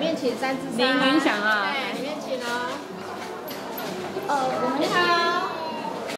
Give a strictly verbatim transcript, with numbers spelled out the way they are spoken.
面请三只零影响啊。 对，里面请哦。呃，我们。